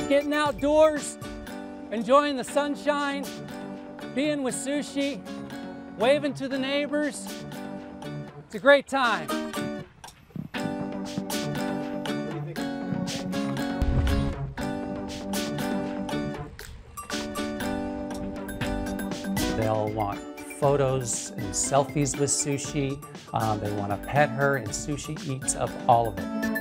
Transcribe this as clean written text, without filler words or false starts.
getting outdoors, enjoying the sunshine, being with Sooshie, waving to the neighbors. It's a great time. They'll want photos and selfies with Sooshie. They want to pet her, and Sooshie eats up all of it.